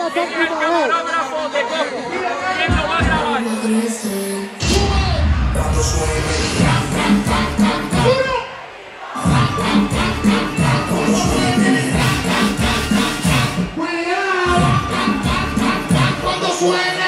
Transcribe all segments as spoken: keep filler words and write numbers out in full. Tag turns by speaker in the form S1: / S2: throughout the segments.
S1: Mira el camarógrafo de Goku. ¿Quién lo va a grabar?
S2: Cuando suene cuando suene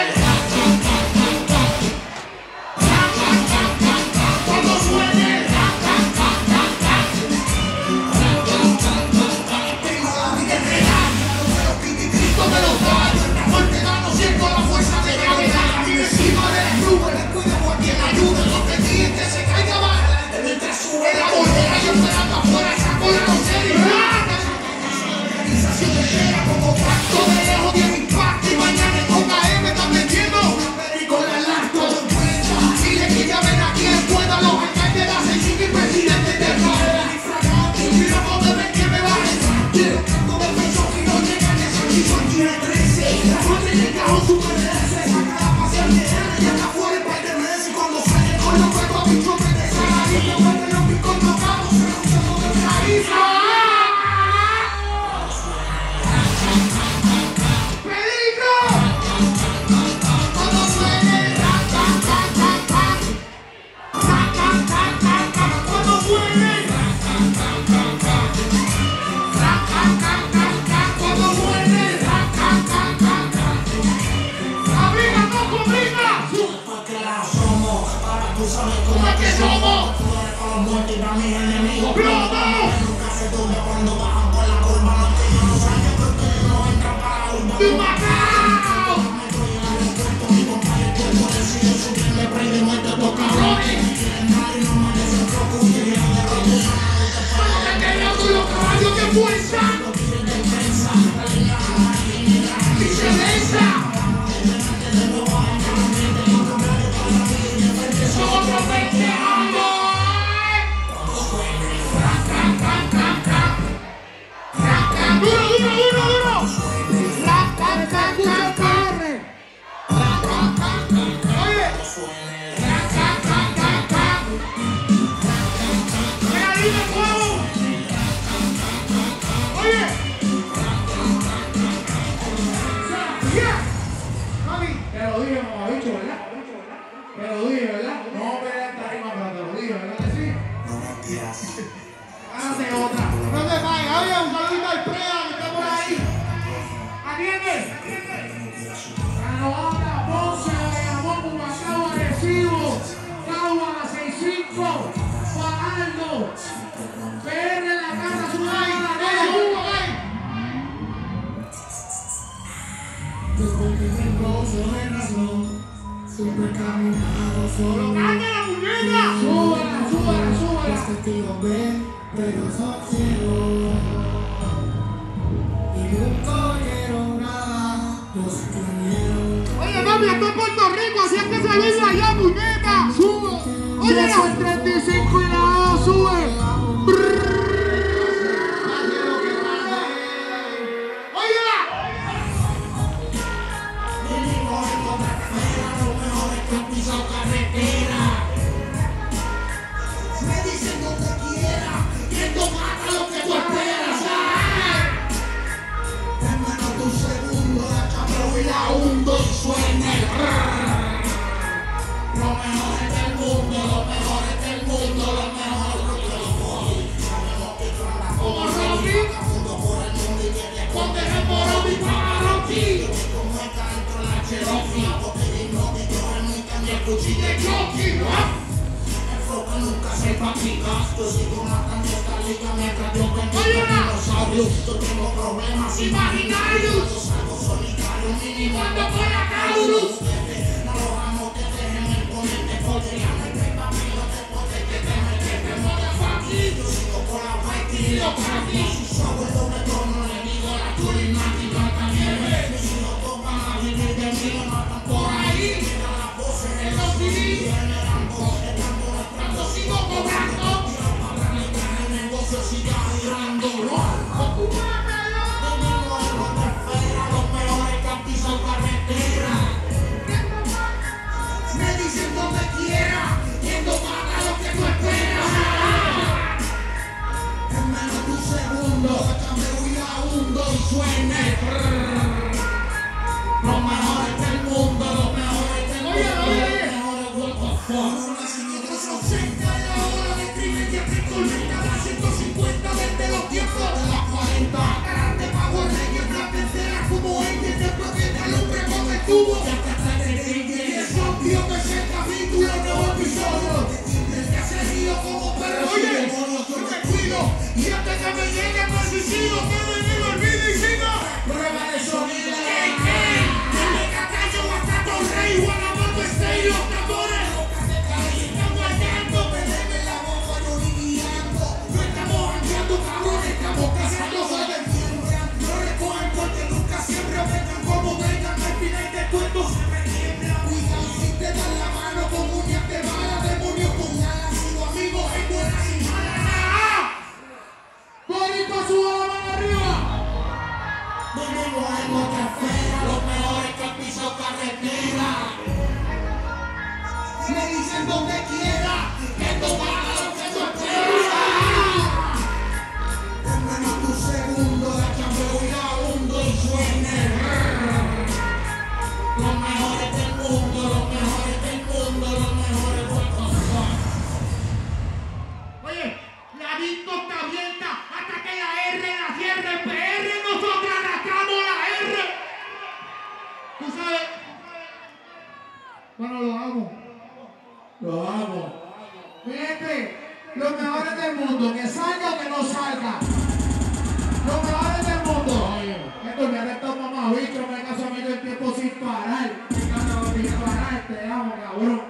S3: Siga girando,
S2: tuvo y hasta atrás de ella. Y es obvio que ese capítulo nuevo episodio. El que se río como perros y demonios. Yo me cuido y antes que me llegue el suicidio, que me digo el vídeo y siga. Prueba de sonido. ¡Ey, ey! Desde Cacayo hasta Torrey, Guanajuato, Estéreo, tambores. Están guardando, me deben la boca, no lidiando. No estamos jangueando, cabrón, estamos cazando sobre el tiempo. No recogen porque nunca siempre vengan como vengan. Al final de cuento se me quiebra. Cuidado si te dan la mano con uñas de bala, demonios con alas. Sigo amigos en buenas y malas. Boricua, suba la mano arriba. Venimos en otra esfera, los mejores que piso carretera. Me dicen donde quiera, que esto va a lo que tú esperas. En menos de un segundo la chambeo y la hundo y suena el rrr. Los mejores del mundo, los mejores del mundo, los mejores Puerto Rico. Oye, la disco está abierta hasta que la R la cierre. P R, nosotros arrastramos la R. ¿Tú sabes? Bueno, lo amo. Lo amo. Fíjate, los mejores del mundo, que salga o que no salga. Los mejores del mundo. Oye, esto me ha estado mamá, bicho, me caso a mí el tiempo sin parar. Me caso sin parar, te amo, cabrón.